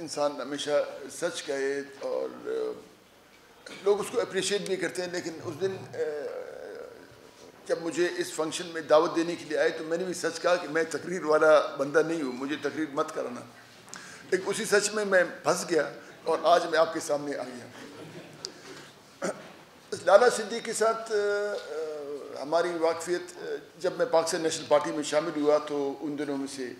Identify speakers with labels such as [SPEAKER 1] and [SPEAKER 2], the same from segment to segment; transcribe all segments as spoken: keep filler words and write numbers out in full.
[SPEAKER 1] انسان ہمیشہ سچ کہے اور لوگ اس کو اپریشیٹ بھی کرتے ہیں، لیکن اس دن جب مجھے اس فنکشن میں دعوت دینے کے لیے آئے تو میں نے بھی سچ کہا کہ میں تقریر والا بندہ نہیں ہوں، مجھے تقریر مت کرانا، لیکن اسی سچ میں میں پھنس گیا اور آج میں آپ کے سامنے آ گیا۔ لالا صدیق کے ساتھ ہماری واقفیت جب میں پاکستان نیشنل پارٹی میں شامل ہوا تو ان دنوں میں سے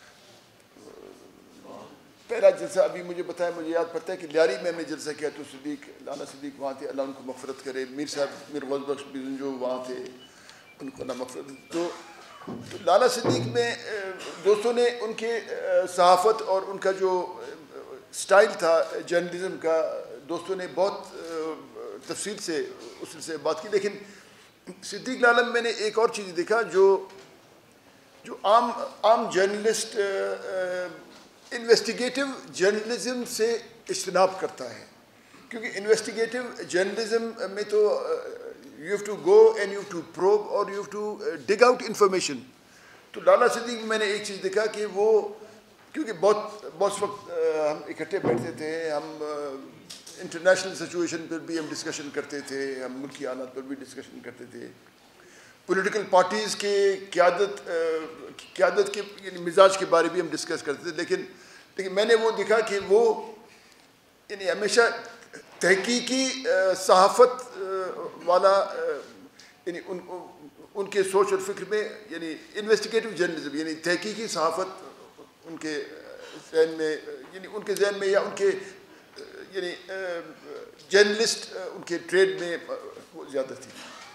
[SPEAKER 1] پہلا جلسہ ابھی مجھے بتایا، مجھے یاد پڑتا ہے کہ لیاری میں ہم نے جلسہ کیا تو صدیق لالا صدیق وہاں تھے، اللہ ان کو مغفرت کرے، میر صاحب میر غوث بخش جو وہاں تھے ان کو اللہ مغفرت۔ تو تو لالا صدیق میں دوستوں نے ان کے صحافت اور ان کا جو سٹائل تھا جرنلزم کا، دوستوں نے بہت تفصیل سے اس سے بات کی، لیکن صدیق لالا میں نے ایک اور چیز دیکھا جو جو عام عام جرنلسٹ انویسٹیگیٹو جرنلزم سے اجتناب کرتا ہے، کیونکہ انویسٹیگیٹو جرنلزم میں تو you have to go and you have to probe اور you have to dig out information. تو لالا صدیق میں نے ایک چیز دیکھا کہ وہ کیونکہ بہت بہت وقت ہم اکٹھے بیٹھتے تھے، ہم انٹرنیشنل سچویشن پر بھی ہم ڈسکشن کرتے تھے، ہم ملکی حالات پر بھی ڈسکشن کرتے تھے، پولیٹیکل پارٹیز کے قیادت قیادت کے یعنی مزاج کے بارے بھی ہم ڈسکس کرتے تھے، لیکن لیکن میں نے وہ دیکھا کہ وہ یعنی ہمیشہ تحقیقی صحافت والا یعنی ان ان کے سوچ اور فکر میں یعنی انویسٹیگیٹو جرنلزم یعنی تحقیقی صحافت ان کے ذہن میں یعنی ان کے ذہن میں یا ان کے یعنی جرنلسٹ ان کے ٹریڈ میں وہ زیادہ تھی۔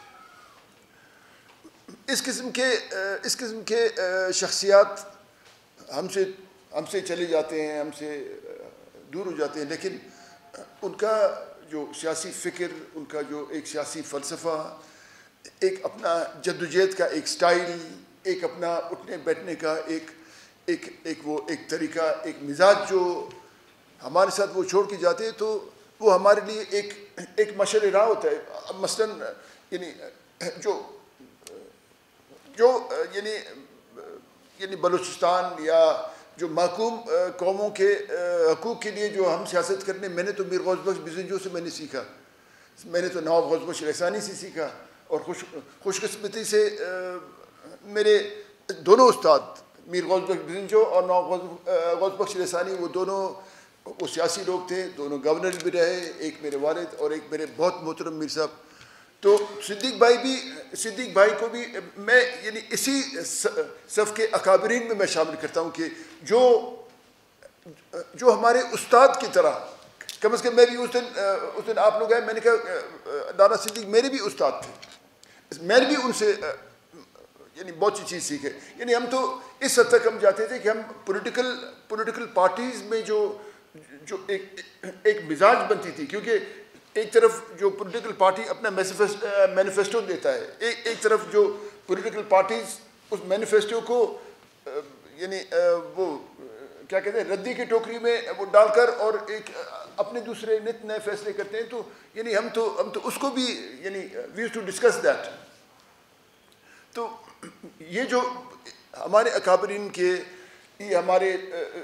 [SPEAKER 1] اس قسم کے اس قسم کے شخصیات ہم سے ہم سے چلے جاتے ہیں، ہم سے دور ہو جاتے ہیں، لیکن ان کا جو سیاسی فکر، ان کا جو ایک سیاسی فلسفہ، ایک اپنا جدوجہد کا ایک سٹائل، ایک اپنا اٹھنے بیٹھنے کا ایک ایک ایک وہ ایک طریقہ، ایک مزاج جو ہمارے ساتھ وہ چھوڑ کے جاتے ہیں، تو وہ ہمارے لیے ایک ایک مشعل راہ ہوتا ہے۔ اب مثلاً یعنی جو جو یعنی یعنی بلوچستان یا جو محکوم قوموں کے حقوق کے لیے جو ہم سیاست کرنے، میں نے تو میر غوث بخش بزنجو سے میں نے سیکھا، میں نے تو نواب غوث بخش رائسانی سے سیکھا، اور خوش خوش قسمتی سے میرے دونوں استاد میر غوث بخش بزنجو اور نواب غوث بخش رائسانی وہ دونوں وہ سیاسی لوگ تھے، دونوں گورنر بھی رہے، ایک میرے والد اور ایک میرے بہت محترم میر صاحب۔ تو صدیق بھائی بھی صدیق بھائی کو بھی میں یعنی اسی صف کے اکابرین میں میں شامل کرتا ہوں کہ جو جو ہمارے استاد کی طرح، کم از کم میں بھی اس دن اس دن آپ لوگ آئے، میں نے کہا لالا صدیق میرے بھی استاد تھے، میں نے بھی ان سے یعنی بہت سی چیز سیکھے۔ یعنی ہم تو اس حد تک ہم جاتے تھے کہ ہم پولیٹیکل پولیٹیکل پارٹیز میں جو جو ایک ایک مزاج بنتی تھی، کیونکہ ایک طرف جو پولیٹیکل پارٹی اپنا مینیفیسٹو دیتا ہے، ایک ایک طرف جو پولیٹیکل پارٹیز اس مینیفیسٹو کو یعنی وہ کیا کہتے ہیں ردی کی ٹوکری میں وہ ڈال کر اور ایک اپنے دوسرے نت نئے فیصلے کرتے ہیں، تو یعنی ہم تو ہم تو اس کو بھی یعنی we use to discuss that. تو یہ جو ہمارے اکابرین کے یہ ہمارے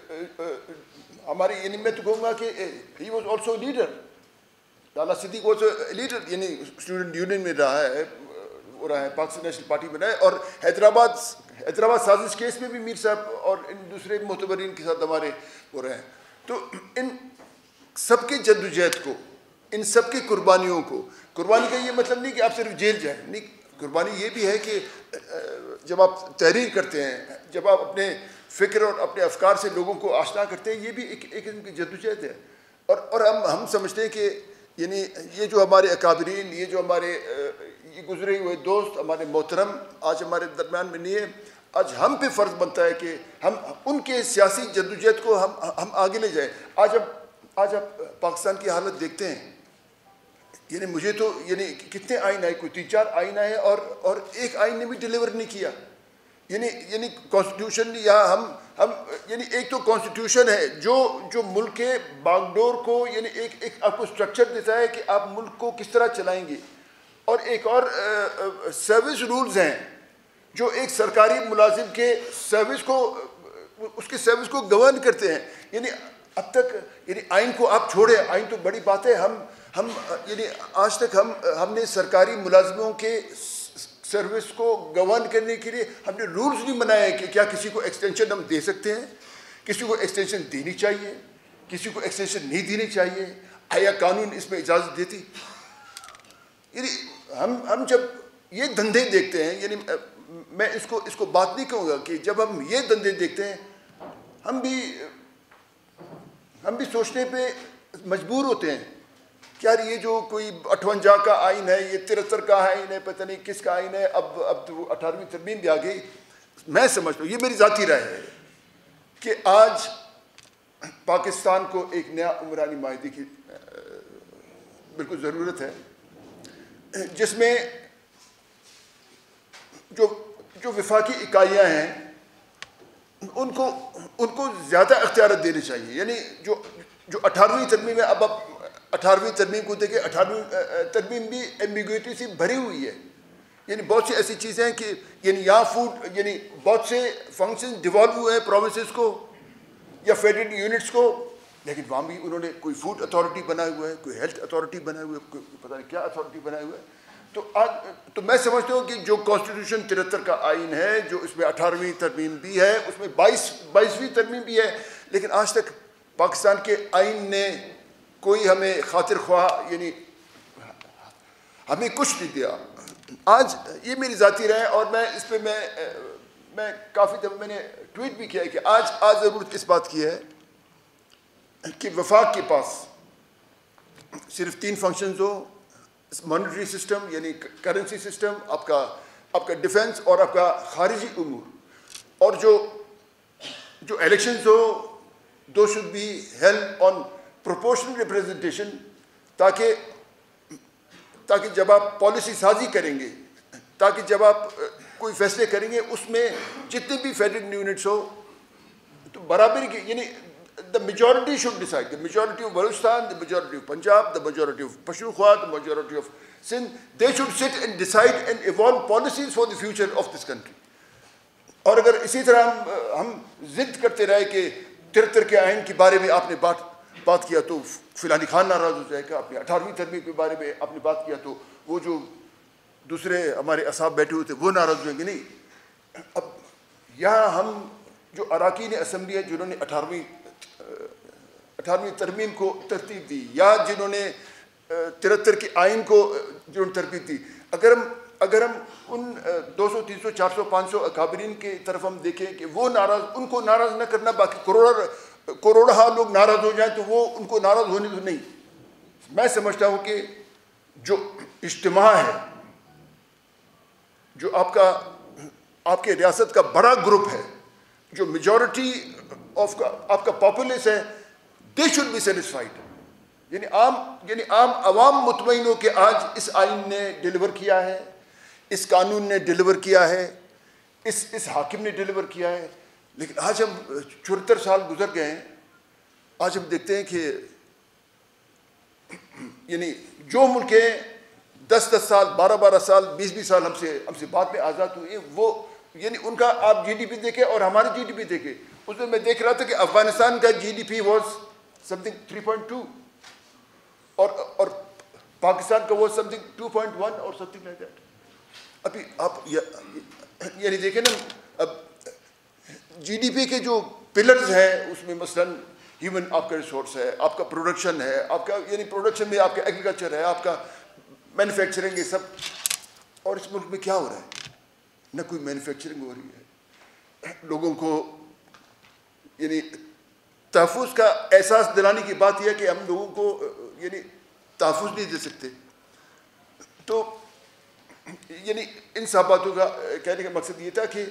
[SPEAKER 1] ہمارے یعنی میں تو کہوں گا کہ he was also leader, Lala Siddiq was a leader, یعنی اسٹوڈنٹ یونین میں رہا ہے، وہ رہا ہے پاکستان نیشنل پارٹی میں رہا ہے، اور حیدرآباد حیدرآباد سازش کیس میں بھی میر صاحب اور ان دوسرے معتبرین کے ساتھ ہمارے وہ رہے ہیں۔ تو ان سب کے جدوجہد کو، ان سب کی قربانیوں کو، قربانی کا یہ مطلب نہیں کہ آپ صرف جیل جائیں، نہیں، قربانی یہ بھی ہے کہ جب آپ تحریر کرتے ہیں، جب آپ اپنے فکر اور اپنے افکار سے لوگوں کو آشنا کرتے ہیں، یہ بھی ایک ایک قسم کی جدوجہد ہے۔ اور اور ہم ہم سمجھتے ہیں کہ یعنی یہ جو ہمارے اکابرین، یہ جو ہمارے یہ گزرے ہوئے دوست ہمارے محترم آج ہمارے درمیان میں نہیں ہے، آج ہم پہ فرض بنتا ہے کہ ہم ان کے سیاسی جدوجہد کو ہم ہم آگے لے جائیں۔ آج اب آج آپ پاکستان کی حالت دیکھتے ہیں، یعنی مجھے تو یعنی کتنے آئین آئے، کوئی تین چار آئین آئے اور اور ایک آئین نے بھی ڈیلیور نہیں کیا۔ یعنی یعنی کانسٹیٹیوشن یا ہم ہم یعنی ایک تو کانسٹیٹیوشن ہے جو جو ملک کے باغ ڈور کو یعنی ایک ایک آپ کو اسٹرکچر دیتا ہے کہ آپ ملک کو کس طرح چلائیں گے، اور ایک اور سروس رولز ہیں جو ایک سرکاری ملازم کے سروس کو اس کے سروس کو گورن کرتے ہیں۔ یعنی اب تک یعنی آئین کو آپ چھوڑے, آئین تو بڑی بات ہے, ہم ہم یعنی آج تک ہم ہم نے سرکاری ملازموں کے سروس کو گورن کرنے کے لیے ہم نے رولز نہیں بنائے کہ کیا کسی کو ایکسٹینشن ہم دے سکتے ہیں, کسی کو ایکسٹینشن دینی چاہیے, کسی کو ایکسٹینشن نہیں دینی چاہیے, آیا قانون اس میں اجازت دیتی؟ یعنی ہم ہم جب یہ دھندے دیکھتے ہیں, یعنی میں اس کو اس کو بات نہیں کہوں گا کہ جب ہم یہ دھندے دیکھتے ہیں ہم بھی ہم بھی سوچنے پہ مجبور ہوتے ہیں کہ یار یہ جو کوئی اٹھونجا کا آئین ہے, یہ ترہتر کا آئین ہے, پتہ نہیں کس کا آئین ہے, اب اب تو اٹھارہویں ترمیم بھی آ گئی. میں سمجھتا ہوں, یہ میری ذاتی رائے ہے کہ آج پاکستان کو ایک نیا عمرانی معاہدے کی بالکل ضرورت ہے, جس میں جو جو وفاقی اکائیاں ہیں ان کو ان کو زیادہ اختیارات دینے چاہیے. یعنی جو جو اٹھارہویں ترمیم ہے, اب اب اٹھارہویں ترمیم کو دیکھیں, اٹھارہویں ترمیم بھی ایمبیگوٹی سے بھری ہوئی ہے. یعنی بہت سی ایسی چیزیں ہیں کہ یعنی یہاں فوڈ یعنی بہت سے فنکشن ڈیوالو ہوئے ہیں پروونسز کو یا فیڈرل یونٹس کو, لیکن وہاں بھی انہوں نے کوئی فوڈ اتھارٹی بنائے ہوئے ہے, کوئی ہیلتھ اتھارٹی بنائے ہوئے ہے, کوئی پتہ نہیں کیا اتھارٹی بنائے ہوئے ہے. تو آج تو میں سمجھتا ہوں کہ جو کانسٹیٹیوشن ترہتر کا آئین ہے, جو اس میں اٹھارہویں ترمیم بھی ہے, اس میں بائیس بائیسویں ترمیم بھی ہے, لیکن آج تک پاکستان کے آئین نے کوئی ہمیں خاطر خواہ یعنی ہمیں کچھ نہیں دیا. آج یہ میری ذاتی رائے ہے, اور میں اس پہ میں میں کافی دفعہ میں نے ٹویٹ بھی کیا ہے کہ آج آج ضرورت اس بات کی ہے کہ وفاق کے پاس صرف تین فنکشنز ہو, مانیٹری سسٹم یعنی کرنسی سسٹم, آپ کا آپ کا ڈیفنس اور آپ کا خارجی امور, اور جو جو الیکشنز ہو دو should be held on proportional representation, تاکہ تاکہ جب آپ پالیسی سازی کریں گے, تاکہ جب آپ کوئی فیصلے کریں گے اس میں جتنے بھی فیڈرل یونٹس ہو تو برابری کی, یعنی the majority should decide, the majority of Balochistan, the majority of Punjab, the majority of Pashtunkhwa, the majority of Sindh, they should sit and decide and evolve policies for the future of this country. اور اگر اسی طرح ہم ہم ضد کرتے رہے کہ ترہتر کے آئین کے بارے میں آپ نے بات بات کیا تو فلانی خان ناراض ہو جائے گا, آپ نے اٹھارہویں ترمیم کے بارے میں آپ نے بات کیا تو وہ جو دوسرے ہمارے اصحاب بیٹھے ہوئے تھے وہ ناراض ہوئیں گے. نہیں, اب یہاں ہم جو اراکین اسمبلی ہیں جنہوں نے اٹھارہویں اٹھارہویں ترمیم کو ترتیب دی, یا جنہوں نے ترہتر کے آئین کو جنہوں نے ترتیب دی, اگر ہم اگر ہم ان دو سو تین سو چار سو پانچ سو اکابرین کی طرف ہم دیکھیں کہ وہ ناراض, ان کو ناراض نہ کرنا, باقی کروڑا کروڑہ لوگ ناراض ہو جائیں تو وہ ان کو ناراض ہونے تو نہیں. میں سمجھتا ہوں کہ جو اجتماع ہے, جو آپ کا آپ کے ریاست کا بڑا گروپ ہے, جو میجورٹی آف کا آپ کا پاپولیس ہے, دے شوڈ بی سیٹسفائڈ. یعنی عام یعنی عام عوام مطمئن ہو کہ آج اس آئین نے ڈیلیور کیا ہے, اس قانون نے ڈیلیور کیا ہے, اس اس حاکم نے ڈیلیور کیا ہے. لیکن آج ہم چوہتر سال گزر گئے ہیں, آج ہم دیکھتے ہیں کہ یعنی جو ملکیں دس دس سال بارہ بارہ سال بیس بیس سال ہم سے ہم سے بعد میں آزاد ہوئے, وہ یعنی ان کا آپ جی ڈی پی دیکھیں اور ہماری جی ڈی پی دیکھیں. اس میں میں دیکھ رہا تھا کہ افغانستان کا G D P was something three point two اور اور پاکستان کا was something two point one اور سم تھنگ لائک دیٹ. ابھی آپ یعنی دیکھیں نا, اب جی ڈی پی کے جو پلرز ہیں اس میں مثلاً ہیومن آپ کا ریسورس ہے, آپ کا پروڈکشن ہے, آپ کا یعنی پروڈکشن میں آپ کا ایگریکلچر ہے, آپ کا مینوفیکچرنگ ہے سب. اور اس ملک میں کیا ہو رہا ہے؟ نہ کوئی مینوفیکچرنگ ہو رہی ہے. لوگوں کو یعنی تحفظ کا احساس دلانے کی بات یہ ہے کہ ہم لوگوں کو یعنی تحفظ نہیں دے سکتے. تو یعنی ان سب باتوں کا کہنے کا مقصد یہ تھا کہ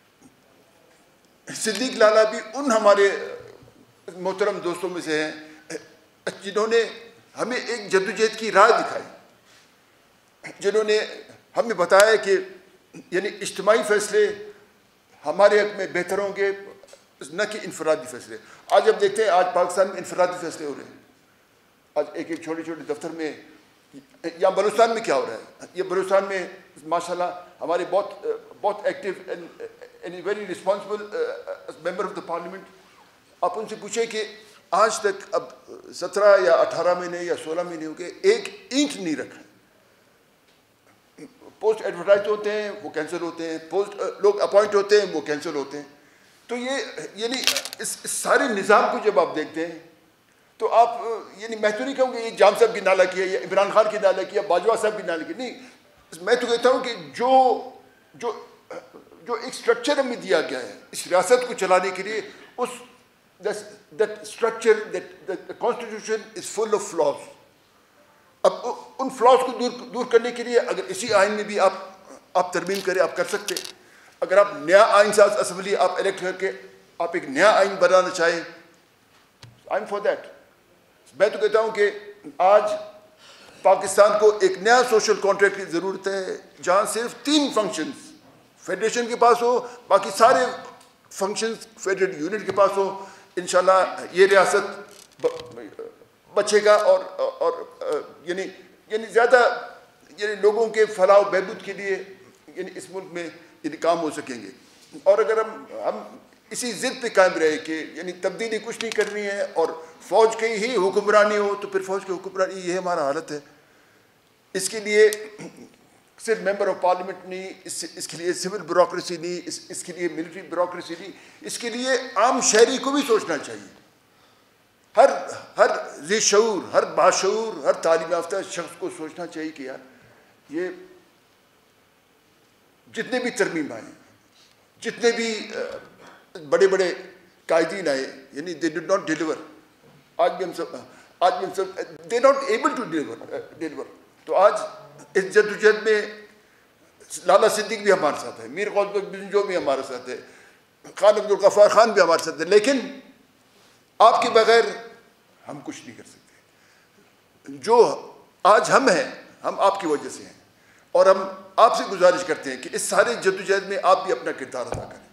[SPEAKER 1] صدیق لالہ بھی ان ہمارے محترم دوستوں میں سے ہیں جنہوں نے ہمیں ایک جدوجہد کی راہ دکھائی, جنہوں نے ہمیں بتایا کہ یعنی اجتماعی فیصلے ہمارے حق میں بہتر ہوں گے نہ کہ انفرادی فیصلے. آج اب دیکھتے ہیں آج پاکستان میں انفرادی فیصلے ہو رہے ہیں. آج ایک ایک چھوٹے چھوٹے دفتر میں, یا بلوچستان میں کیا ہو رہا ہے, یہ بلوچستان میں ماشاءاللہ ہمارے بہت بہت active and very responsible member of the parliament, آپ ان سے پوچھیں کہ آج تک اب سترہ یا اٹھارہ مہینے یا سولہ مہینے ہو گئے ایک اینٹ نہیں رکھا. پوسٹ ایڈورٹائز ہوتے ہیں وہ کینسل ہوتے ہیں, پوسٹ لوگ اپوائنٹ ہوتے ہیں وہ کینسل ہوتے ہیں. تو یہ یعنی اس سارے نظام کو جب آپ دیکھتے ہیں تو آپ یعنی میں تو نہیں کہوں گا یہ جام صاحب کی نالہ کیا یا عمران خان کی نالہ کیا باجوہ صاحب کی نالہ کیا, نہیں. میں تو کہتا ہوں کہ جو جو جو ایک اسٹرکچر ہمیں دیا گیا ہے اس ریاست کو چلانے کے لیے, اس that structure that constitution is full of flaws. اب ان فلاز کو دور دور کرنے کے لیے اگر اسی آئین میں بھی آپ آپ ترمیم کریں آپ کر سکتے. اگر آپ نیا آئین ساز اسمبلی آپ الیکٹ کر کے آپ ایک نیا آئین بنانا چاہیں, آئی ایم فار دیٹ. میں تو کہتا ہوں کہ آج پاکستان کو ایک نیا سوشل کانٹریکٹ کی ضرورت ہے جہاں صرف تین فنکشنز فیڈریشن کے پاس ہو, باقی سارے فنکشنز فیڈریٹ یونٹ کے پاس ہو. انشاءاللہ یہ ریاست بچے گا اور اور یعنی یعنی زیادہ یعنی لوگوں کے فلاح و بہبود کے لیے یعنی اس ملک میں یعنی کام ہو سکیں گے. اور اگر ہم ہم اسی ضد پہ قائم رہے کہ یعنی تبدیلی کچھ نہیں کرنی ہے اور فوج کی ہی حکمرانی ہو, تو پھر فوج کی حکمرانی یہ ہمارا حالت ہے. اس کے لیے صرف ممبر آف پارلیمنٹ نہیں, اس اس کے لیے سول بیوروکریسی نہیں, اس اس کے لیے ملٹری بیوروکریسی نہیں, اس کے لیے عام شہری کو بھی سوچنا چاہیے. ہر ہر ذی شعور, ہر باشعور, ہر تعلیم یافتہ شخص کو سوچنا چاہیے کہ یار یہ جتنے بھی ترمیم آئے, جتنے بھی بڑے بڑے قائدین آئے, یعنی دے ڈڈ ناٹ ڈیلیور. آج بھی ہم سب آج بھی ہم سب they not able to deliver deliver تو آج اس جدوجہد میں لالا صدیق بھی ہمارے ساتھ ہے, میر غوث بن جو بھی ہمارے ساتھ ہے, خان عبد الغفار خان بھی ہمارے ساتھ ہے, لیکن آپ کے بغیر ہم کچھ نہیں کر سکتے. جو آج ہم ہیں ہم آپ کی وجہ سے ہیں, اور ہم آپ سے گزارش کرتے ہیں کہ اس سارے جدوجہد میں آپ بھی اپنا کردار ادا کریں.